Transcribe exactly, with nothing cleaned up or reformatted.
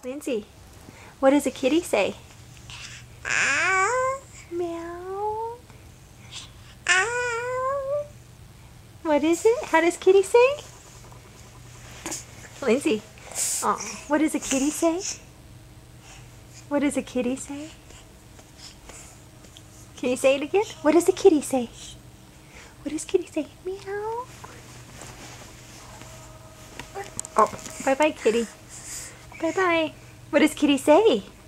Lindsay, what does a kitty say? Ow. Meow. Ow. What is it? How does kitty say? Lindsay, oh, what does a kitty say? What does a kitty say? Can you say it again? What does a kitty say? What does kitty say? Meow. Oh, bye-bye, kitty. Bye-bye. What does kitty say?